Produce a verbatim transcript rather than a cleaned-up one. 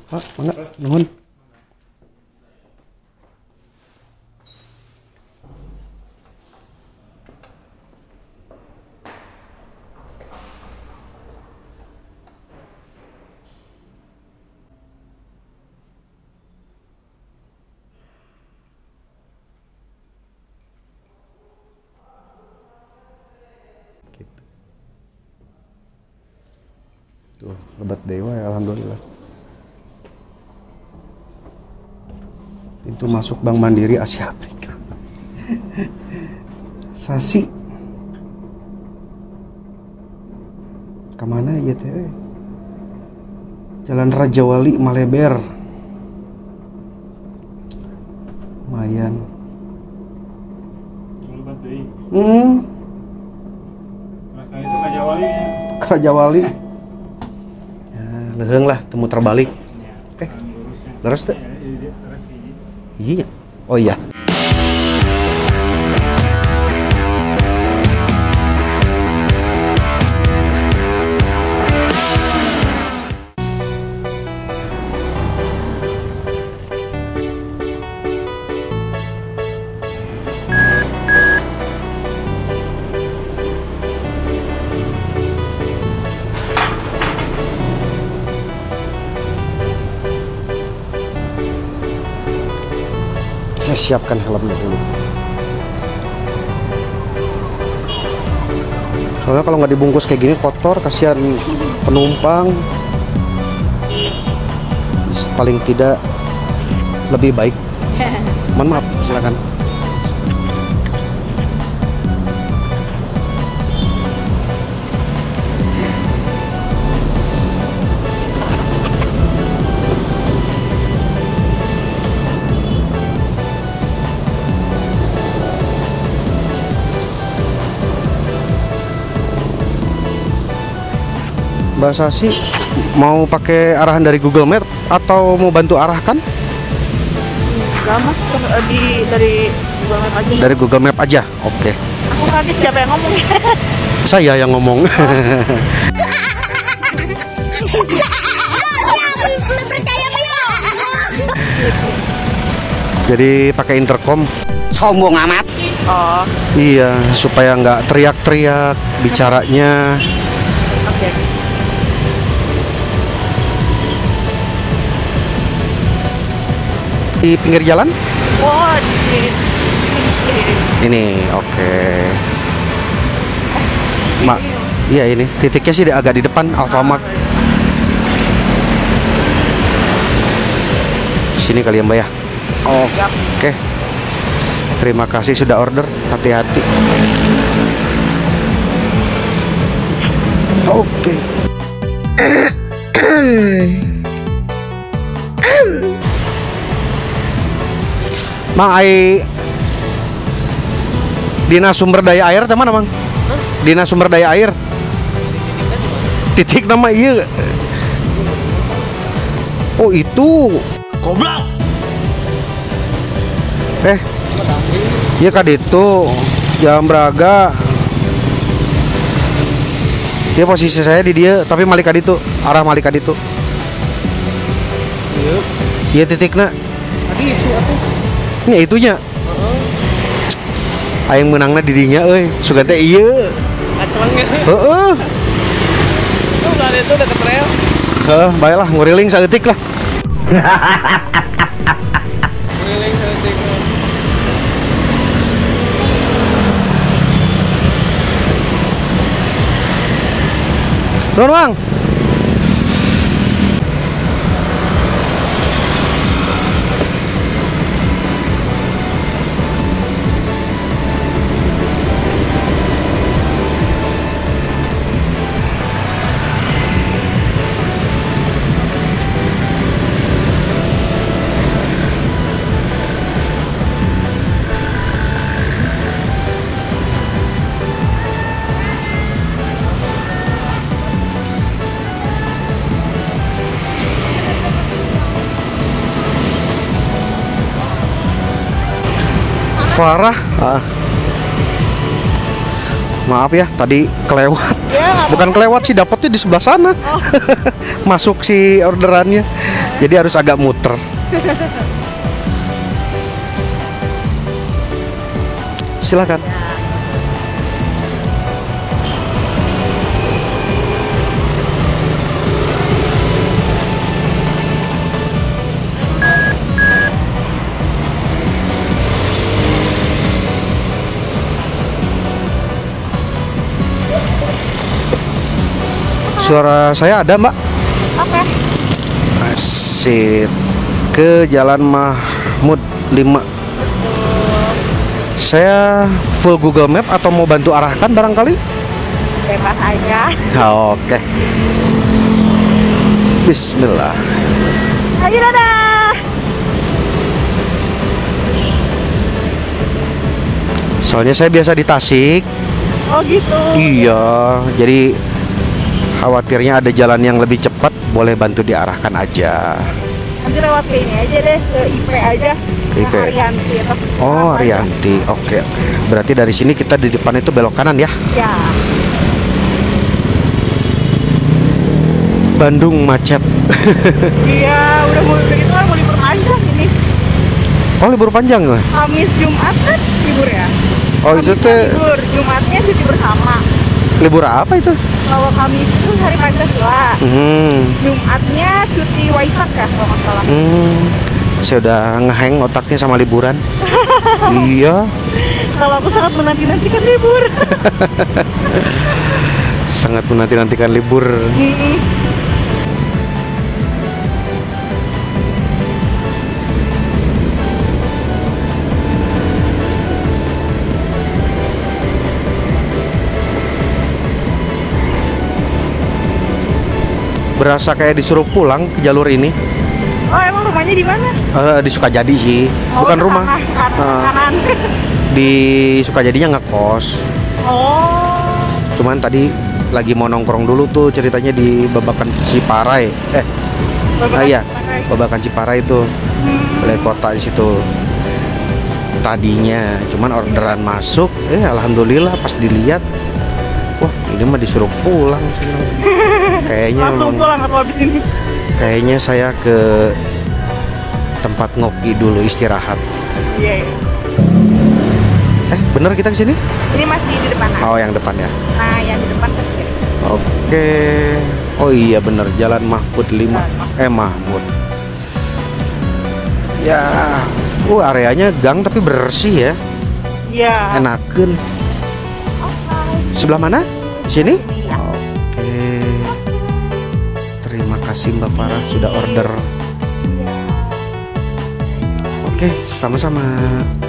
Pak, mangga, nuhun. Gitu. Tuh, lebat dewa ya, alhamdulillah. Pintu masuk Bank Mandiri Asia Afrika. Sasi. Kemana ya teh? Jalan Raja Wali Maleber. Lumayan. Hmm. Terus itu Raja Wali. Raja Wali. Ya, leheung lah temu terbalik. Eh, leres teh? Iya. Oh iya. Saya siapkan helmnya dulu. Soalnya kalau nggak dibungkus kayak gini kotor, kasihan penumpang. Paling tidak lebih baik. Mohon maaf, silakan. Mbak Sasi mau pakai arahan dari Google Map atau mau bantu arahkan? Enggak mas, di dari Google Map aja. Dari Google Map aja, oke. Aku kaget siapa yang ngomong? Saya yang ngomong. Jadi pakai intercom. Sombong amat. Oh. Iya, supaya nggak teriak-teriak bicaranya. Oke. Di pinggir jalan? Oh, di Ini, oke. Mak, iya ini titiknya sih agak di depan Alfamart. Sini kali ya Mbak ya. Oh, oke. Terima kasih sudah order. Hati-hati. Oke. Mang, ai Dinas Sumber Daya Air teman Mang? Huh? Dinas Sumber Daya Air. Titik nama iya. Oh itu. Goblok. Eh. Iya kad itu Jam Braga. Dia posisi saya di dia, tapi Malika itu arah Malika itu. Iya. Iya titiknya. Tadi itu atuh. Ini itunya. Heeh. Aing menangna didinya euy. Sugan teh ieu. Acelengnya. Heeh. Oh, udah itu udah ke trail. Heeh, baiklah nguriling saeutik lah. Nguriling saeutik. Nuhun, Mang. Farah, ah. Maaf ya tadi kelewat. Ya, nggak Bukan kelewat sih, dapatnya di sebelah sana. Masuk si orderannya. Jadi harus agak muter. Silakan. Suara saya ada, Mbak? Oke. Asik. Ke Jalan Mahmud lima. Saya full Google Map atau mau bantu arahkan barangkali? Bebas aja. Oke. Bismillah. Ayo dadah. Soalnya saya biasa di Tasik. Oh gitu. Iya, jadi khawatirnya ada jalan yang lebih cepat, boleh bantu diarahkan aja. Nanti lewat ke ini aja deh, ke I P aja. Ke I P. Ke Arianti atau Oh, apa aja. Arianti. Oke, oke. Berarti dari sini kita di depan itu belok kanan ya. Ya. Bandung macet. Iya, udah mau begitu kan mau libur panjang ini. Oh, libur panjang ya? Kamis Jumat kan libur ya. Oh, itu Kamis teh libur, Jumatnya cuti bersama. libur apa itu? Kalau Kamis itu hari Pancasila. Hmm. Jumatnya cuti Waisak ya kalau nggak salah. Hmm. Saya udah ngeheng otaknya sama liburan. Iya, Kalau aku sangat menanti-nantikan libur. sangat menanti-nantikan libur. Mm-mm. Berasa kayak disuruh pulang ke jalur ini. Oh emang rumahnya di mana? Eh, di Sukajadi sih, Oh, bukan rumah. Kanan, kanan, Eh, kanan. Di Sukajadinya ngekos. Oh. Cuman tadi lagi mau nongkrong dulu tuh, ceritanya di Babakan Ciparai. Eh, ah, iya, Babakan Ciparai itu. Balai kota di situ. Tadinya cuman orderan masuk, eh alhamdulillah pas dilihat, wah ini mah disuruh pulang sih. Kayaknya Langsung memang- pulang atau habis ini? kayaknya saya ke tempat ngopi dulu istirahat. Iya. iya. Eh, bener kita ke sini? Ini masih di depan. Oh, yang depan ya. Nah, yang di depan ke kiri. Oke. Oh iya bener, Jalan Mahmud lima. Eh, Mahmud. Ya, uh areanya gang tapi bersih ya. Iya. Enakeun. Sebelah mana? Sini? Iya. Oke. Terima kasih Mbak Farah sudah order. Oke, sama-sama.